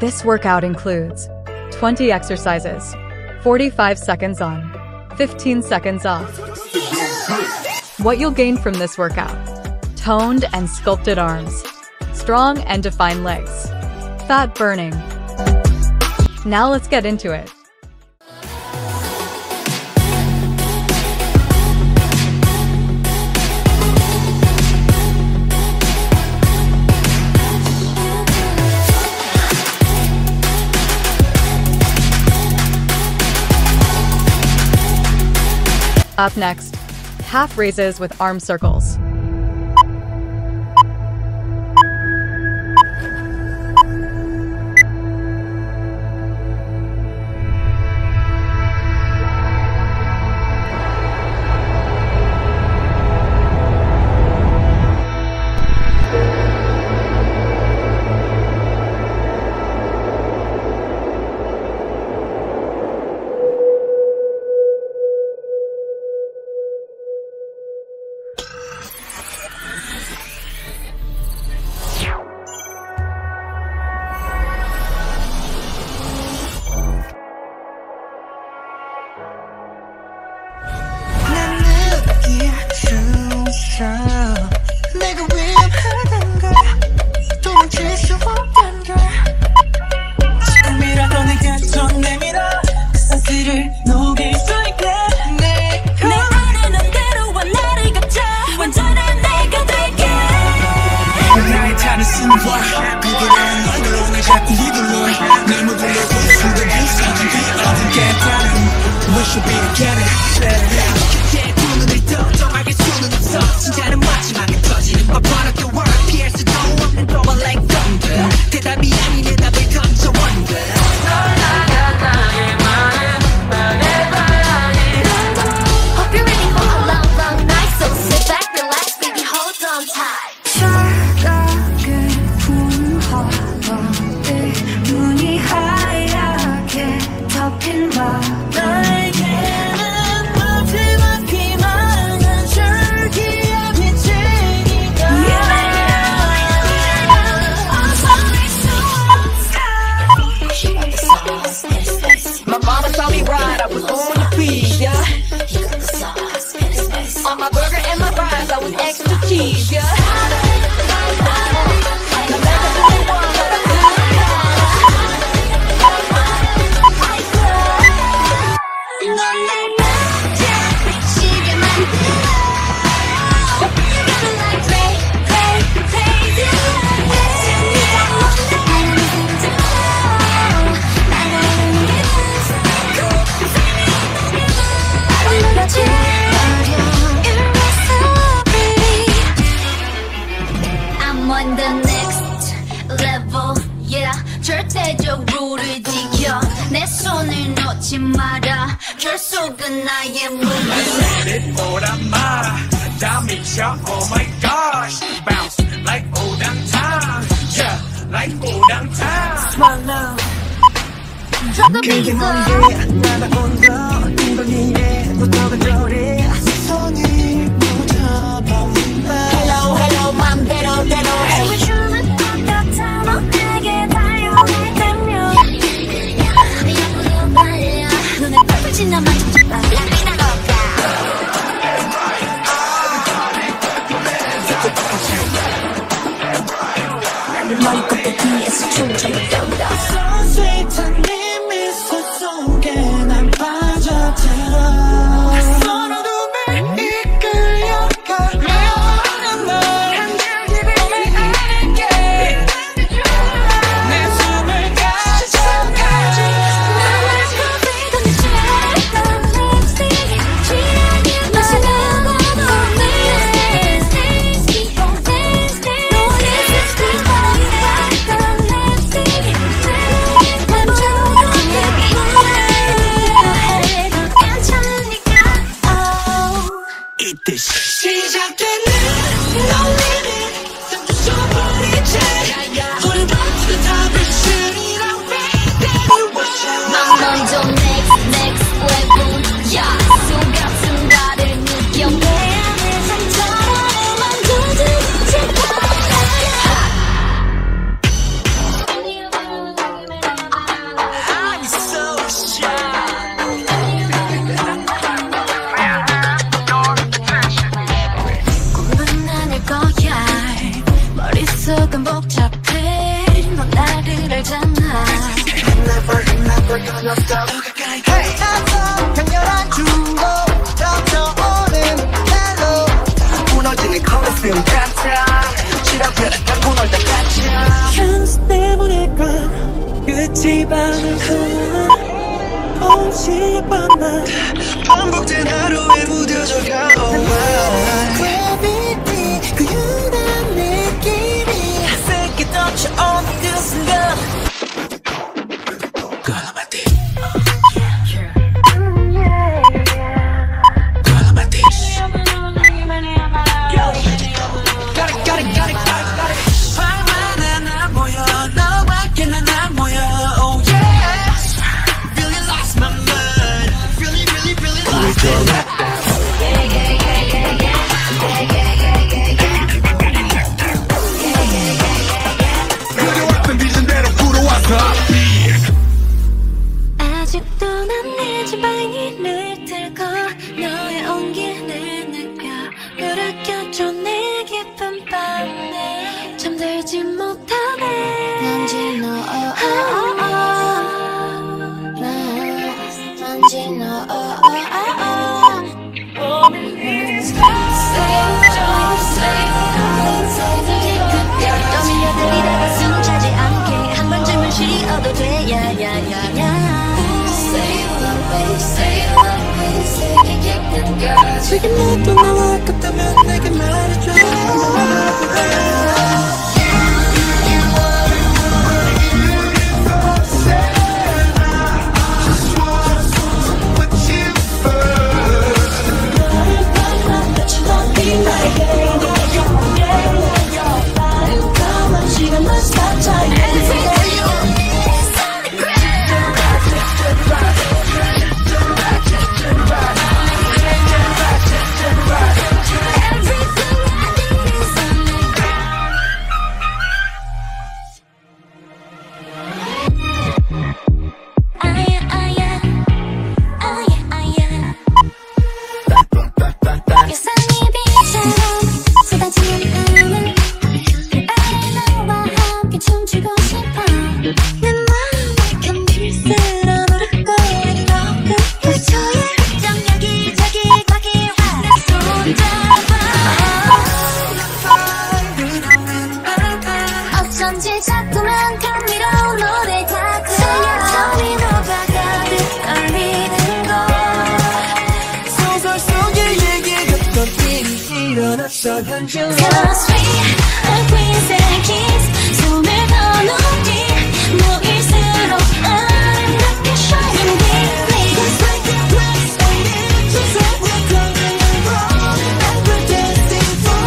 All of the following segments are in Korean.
This workout includes 20 exercises, 45 seconds on, 15 seconds off. What you'll gain from this workout: toned and sculpted arms, strong and defined legs, fat burning. Now let's get into it. Up next, half raises with arm circles. 내가 위험하단가 도망칠 수 없단가 조금이라도 내가 더 내밀어 그 상태를 녹일 수 있게 내 안에 넌 때로와 나를 감자 완전한 내가 될게 나의 다른 신화 그들은 얼굴로 날 자꾸 휘둘러 날 모델로 숨겨둔 사진 뒤 어딘 깨달음 We should be together 두 눈을 떠 알게 수는 없어 진짜는 마지막에 터지는 법 One of the world 피할 수도 없는 global like thunder 대답이 아닌 대답을 던져 wonder Hope you're ready for a long, long night. So sit back, relax, baby, hold on tight. 차갑게 분화가 내 눈이 하얗게 덮인 밤 나에게는 마지막 희망은 줄기의 빛이니까 My mama saw me ride, I was on the feed, yeah. On my burger and my fries, I was extra cheese, yeah. I'm on the next level, yeah. 절대적으로를 지켜 내 손을 놓지 마라. 결속은 나의 무기. 오란마 다 미쳐 oh my gosh bounce like 오당탕 yeah like 오당탕 Swallow Drop the beat 그게 up. 뭐기에 날아온다 빙빙이에 너도 저래 손이 묻어버린다 Hello hello 맘대로 대로 왜 춤은 똑같아 너에게 달려갈 때면 약간 빨려 눈에 펄펄 지나 맞춰 빨라 너의 껍데기에서 춤춰도 떠오르다 So sweet 한 네 미소 속에 난 빠져들어 서로 눈을 이끌려가 내 널 한결 몸에 안을게 내 숨을 가져가지 나를 거리던 내 넌 립스틱 취향이 마시는 넌 복잡해 넌 나를 알잖아 Hey, 나서 강렬한 주로 덮쳐오는 멜로 무너지는 콜로세움 같아 시럽혀라 닦고 놀다 같아 향수 때문일까 끝이 반응한 혹시 뻔한 반복된 하루에 무뎌져가 Gravity 그 유난 느낌이 새끼 덮쳐오는 그 순간 아직도 난 내 지방인을 들고 너의 온기를 느껴 그려껴줘 내 깊은 밤에 잠들지 못하네 난지 너 난지 너 떠밀려들이다가 숨 차지 않게 한 번쯤은 쉬어도 돼 야야야야 지금 너도 나와 같다면 내게 말해줘 어쩐지 자꾸만 감미로운 노래가 들려 손이 녹아가듯 떨리는 걸 소설 속의 얘기 같던 일이 일어났어 현실로 Cause we are queens and kings 손을 더 높이 모일수록 아름답게 shining brightly It's like a place I need to set we're coming around and we're dancing for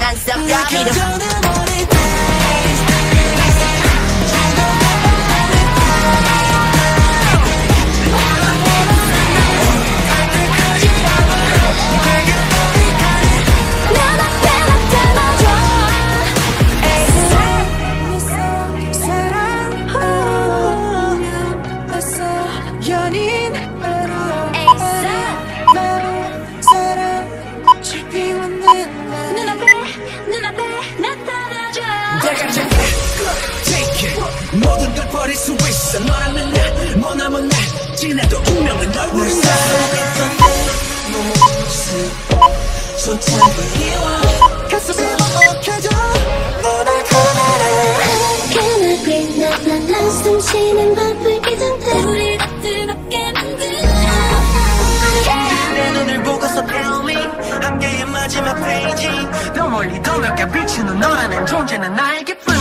난 썩담이려 모든 걸 버릴 수 있어 너라면 나 머나먼 날 지나도 운명은 널 부른다 손잡고 이와 가슴에 먹혀져 너를 꺼내라 Can I breathe 난 숨쉬는 바쁠 기장대 우리가 뜨겁게 만들어 내 눈을 보고서 tell me 함께의 마지막 페이지 더 멀리 더 몇 비치는 너라는 존재는 나에게 뿐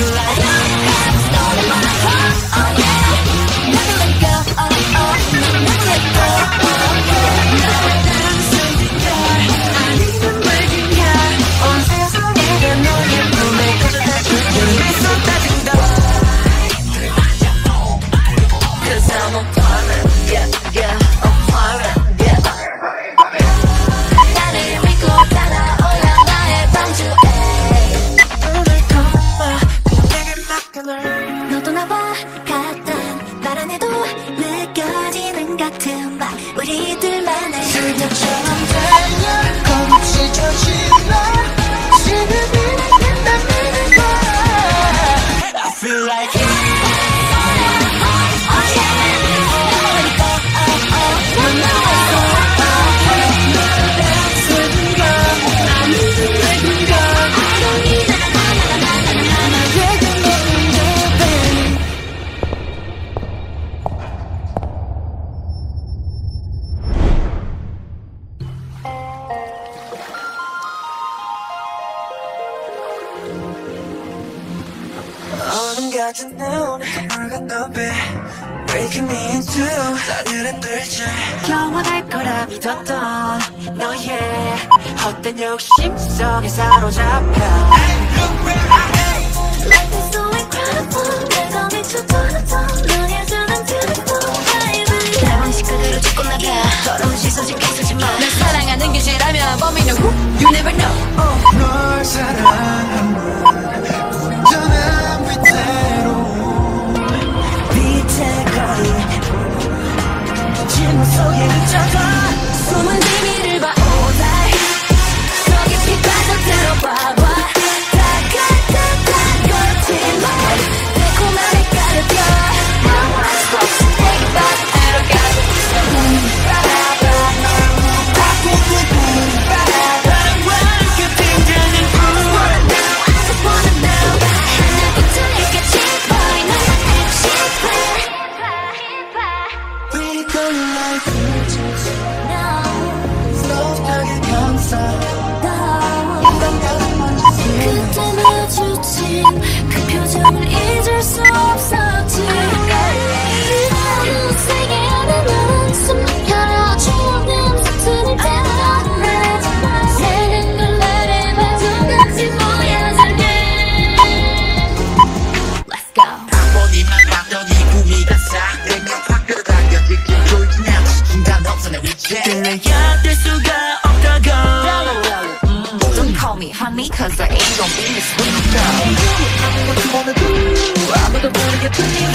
너도 나와 같단 말 안 해도 느껴지는 같은 말 우리들만의 그녀처럼 달려 겁없이 저질러 지금은 난다는 걸 I feel like 어둠 같은 눈 붉은 눈빛 Breaking me into 싸늘한 들자 영원할 거라 믿었던 너의 헛된 욕심 속에 사로잡혀 Life is so incredible 내가 미쳐버렸던 넌 여전한 beautiful baby 내 방식 그대로 죽고 나가 더러운 시선 신경 쓰지 마 널 사랑하는 게 죄라면 범인은 who? You never know 널 사랑하는 운전한 빛대로 빛의 거리 침묵 속에 미쳐가 숨은 비밀을 봐 all night 더 깊이 빠져들어봐봐 다가다가 거친 말 달콤하게 가려져 Now I'm supposed to take it back 들어가고 있어 그때 마주친 그 표정을 잊을 수 없었지 이런 세계 안에 너는 숨겨라 추억 냄새들을 때문에 새는 걸 나를 봐도 같이 보여줄게 Let's go 보기만 봤더니 구미가 싹 되면 확 끌어당겨지기 졸진 않지 중간 없어 내 위치에 끌려야 될 수가 없다고 Don't call me honey cause there ain't gon' be this sweet 아무도 모르게 들리니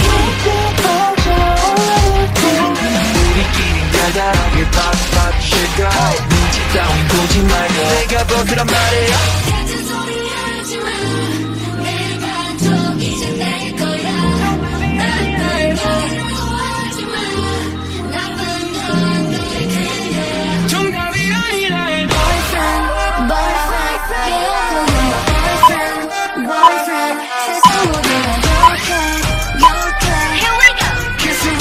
우리끼리 달달하게 팍팍 실까 눈치 따윈 보지 말고 내가 벗으란 말이야 같은 소리 하지마 내가 좀 이제 될 거야 날 좋아하지마 나쁜 건 너의 그냥 정답이 아니라 해도 boyfriend 세상 모두가 you're okay Here we go Kiss me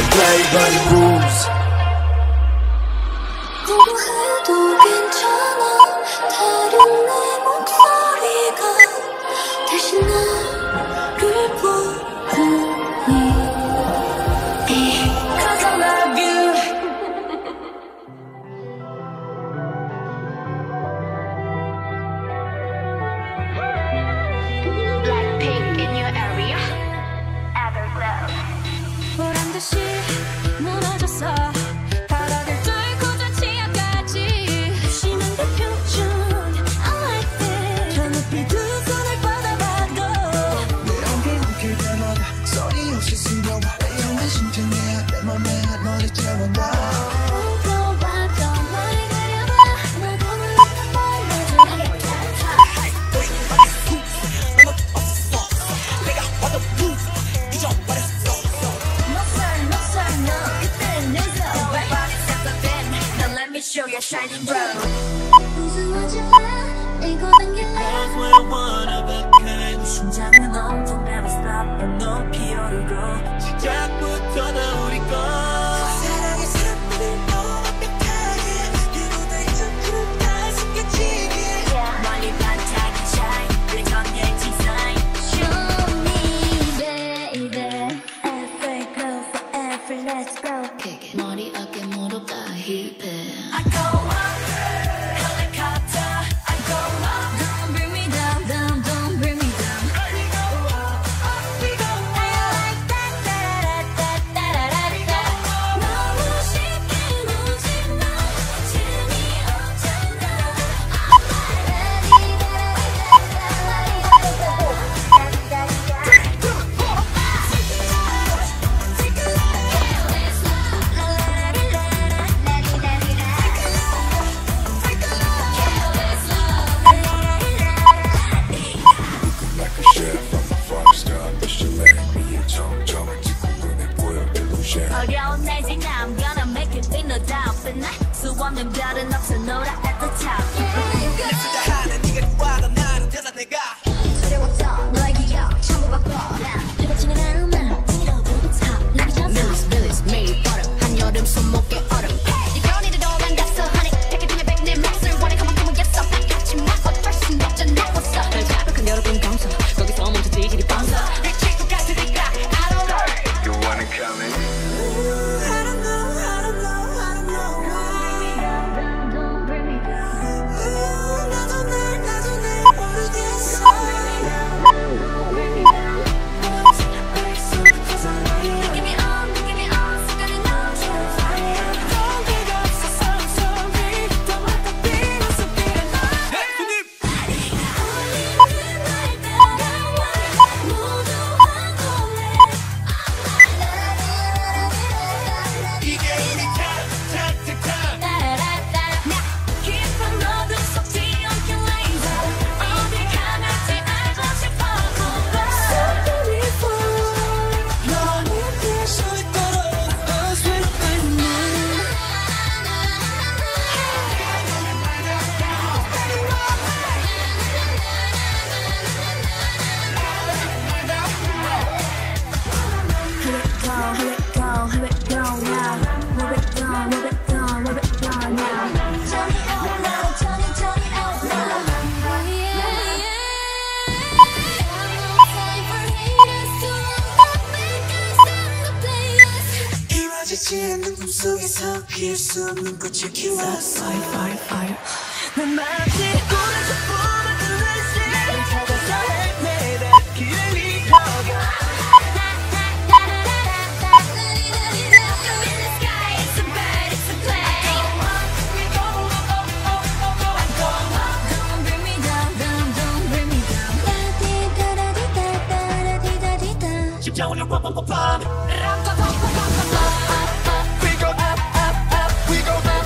play by the rules. 공부해도 괜찮아 다른 내 목소리가 대신 나를 부르니 Cause I love you. Blackpink in your area. Everglow. 보란듯이 무너졌어 바닥을 뚫고 저 치아까지 심한 그 표정 I like that 저 높이 두 손을 뻗어봐도 내 어깨 웃길 때마다 소리 없이 숨겨와 매일의 심장에 내 맘에 너를 채워놔. 불러봐 더 많이 그려봐 나도 몰랐던 말로도 Let me show you shining road. 우스워질래 이고 당길래 Cause we're one of a kind. 심장은 온통 never stop 높이 오르고 시작부터 다 우리 것. 사랑의 사람들을 완벽하게 이루다 이쪽으로 다 숨겨지게. 멀리 반짝이 shine 우리 전의 디자인 Show me baby Every glow forever let's go 머리 어깨 무릎 다 힙해 I go up helicopter I go up Don't bring me down down don't bring me down We go up we go up I like that 따라라따따라라따 너무 쉽게 놓지 마 재미없잖아 Like a chef, I'm a rock star. Michelin, 미의 정점을 찍고 눈에 보여 illusion. 어려운 날 지나 I'm gonna make it be no doubt But 나 수없는 별은 없어 노라 at the top 하는 네가 좋아하다 나는 되나 내가. 두려웠어 너의 기억 전부 바꿔 뜨거치는 마음만 들어붙어 나기 전에 Millies made butter 한여름 손목에 얼음 You don't need it all 난 that's a honey Take it to your back 내 몫을 원해 come on come on yes I'm back 같이 막 어쩔 순 없잖아 what's up 날 자극한 여러분 감사 거기서 멈춰 뒤질이 방사 미칠 것 같으니까 I don't know. You wanna come in? I don't know, I don't know, I don't know. Don't bring me down 나도 날 모르겠어. Give me all 순간이 넘쳐 fire 덩기가 없어서 I'm sorry. 더 많다 비로소 비가 나. 날 따라와 모두 한꺼번에 이게 우리 time. 따라라따 깊은 어둠 속 뒤엉킨 laser 어딜 가는지 알고 싶어 Something before 너는 될수 있도록 I swear by now. Here it go now Here it go now Turn it out now turn it out now Yeah No time for haters to make us and the players 이루어지지 않는 꿈속에서 피할 수 없는 꽃을 키웠어. 난 마치 오른쪽 보는 날씨 찾아서 헤매다 길을 잃어가. 심장을 뻥뻥뻥. We go up, up, up. We go up.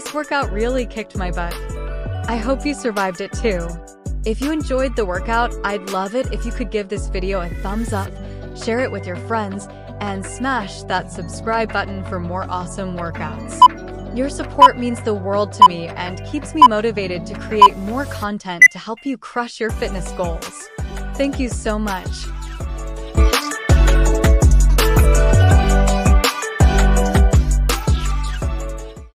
This workout really kicked my butt. I hope you survived it too. If you enjoyed the workout, I'd love it if you could give this video a thumbs up, share it with your friends, and smash that subscribe button for more awesome workouts. Your support means the world to me and keeps me motivated to create more content to help you crush your fitness goals. Thank you so much.